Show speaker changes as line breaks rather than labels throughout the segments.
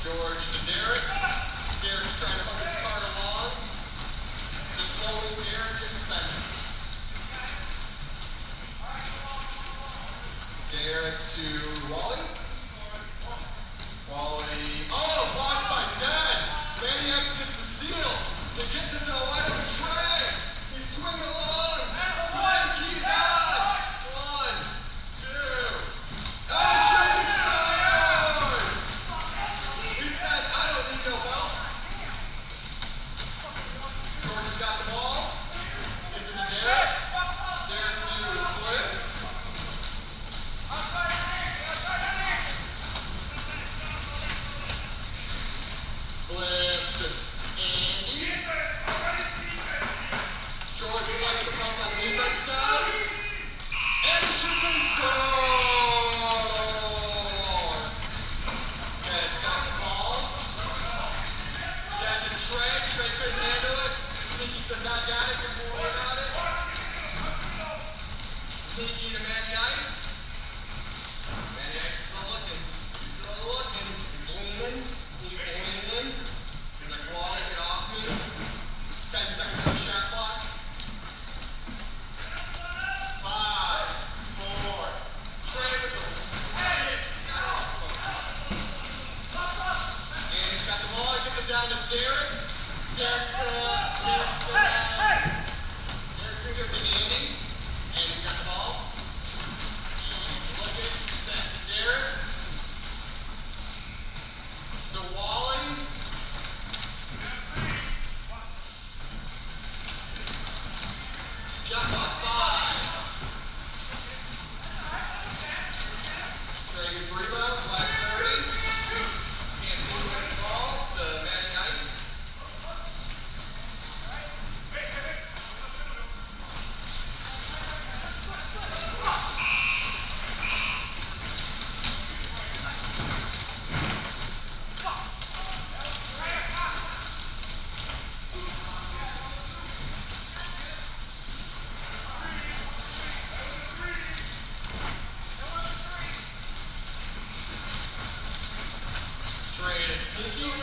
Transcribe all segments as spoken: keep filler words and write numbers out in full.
George to Derek. Derek's trying to hook his card along. Just slowly Derek is defending. Derek to Wally. Wally. Oh, blocked by Dad. Manny X gets the steal. It gets it to a wide open Trey. He's swinging along. One, he's out. One, two. Oh, Trey scores! He says, I don't need no help. George has got the ball. Gets it to Derek. Derek to Cliff. Cliff to Andy. George likes to pump on defense does. And he shoots and scores! Ed's got the ball. Back to Trey. Trey couldn't handle it. Sneaky says, I got it. Don't worry about it. Sneaky to Manny Ice. Manny Ice is still looking. He's still looking. He's leaning. He's leaning. He's like, Wally, get off me. Ten seconds on the shot clock. Five, four, Trey with the hit. Got off. And he's got the ball. He gets it down to Derek. Derek's gonna, Derek's gonna, Derek's gonna give it to Andy. And he's got the ball. He's looking back to Derek. To Wally. Shot clock five. Trey gets the rebound, five thirty. Can't see who has the ball to Manny Ice. Trey is sneaky.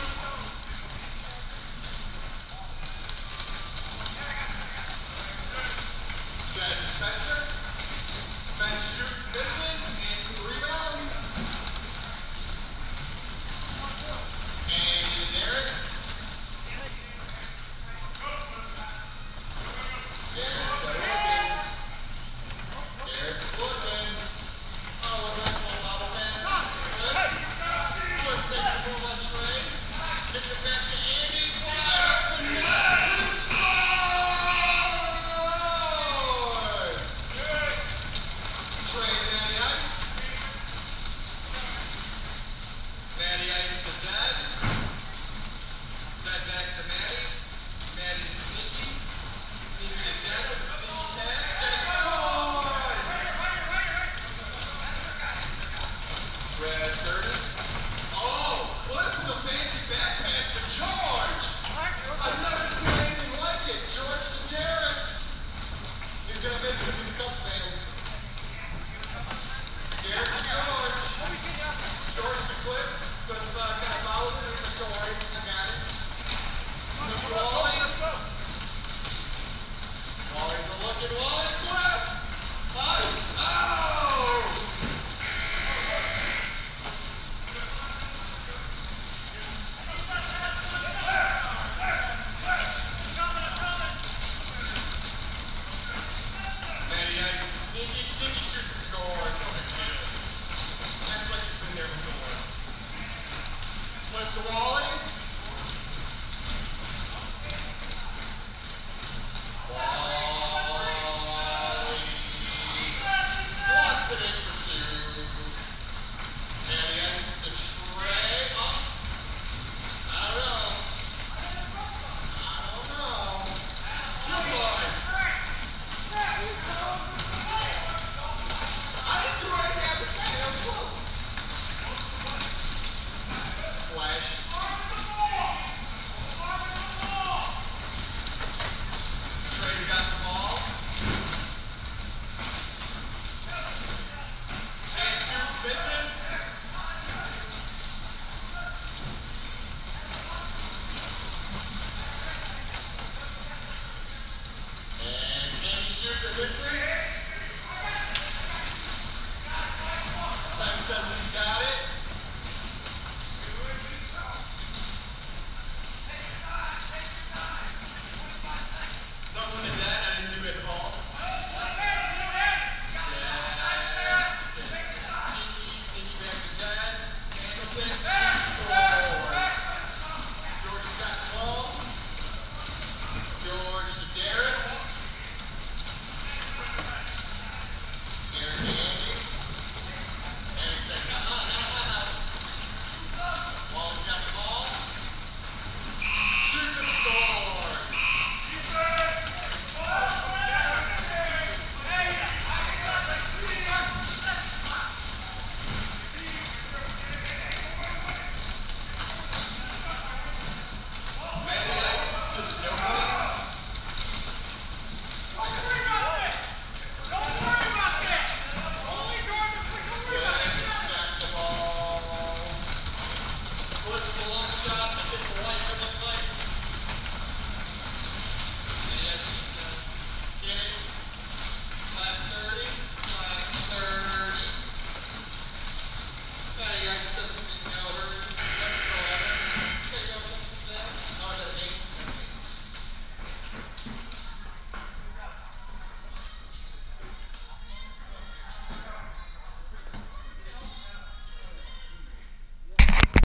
Set to Spencer. Spence shoots, misses, and rebound. And to Derek. Derek's looking. Derek's looking. Oh, what a nice little bobble pass. Cliff. Cliff makes the move on Trey. Gets it back to Andy. Wide open net. Scores! Trey to Manny Ice. Manny Ice to Dad. Dad back to Manny. Manny to Sneaky. Sneaky to Dad with a sneaky pass. Dad scores! Red thirty. Oh, Cliff with a fancy back pass to George. I've never seen anything like it. George to Derek. He's gonna miss it if he's a Cubs fan. Derek to George. George to Cliff. Cliff uh, kind of follows it. He's like, don't worry, I got it. Cliff to Wally. Wally's a looking Wally. Cliff. Five. Oh! Manny Ice is sneaky, sneaky shoots and scores. No big deal. That's like he's been there before. Flip the wall.